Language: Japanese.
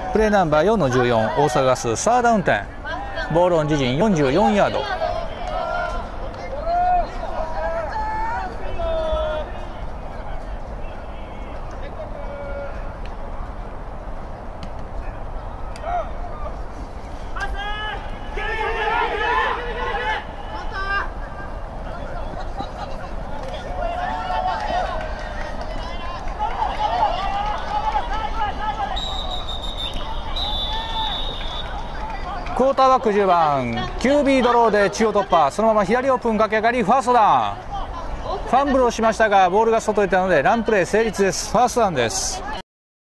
プレーナンバー4の14、大阪ガスサーダウン10、ボールオン自陣44ヤード。クォーターバック10番 QB ドローで中央突破、そのまま左オープン駆け上がりファーストダウン。ファンブルをしましたがボールが外へ出たのでランプレー成立です。ファーストダウンです。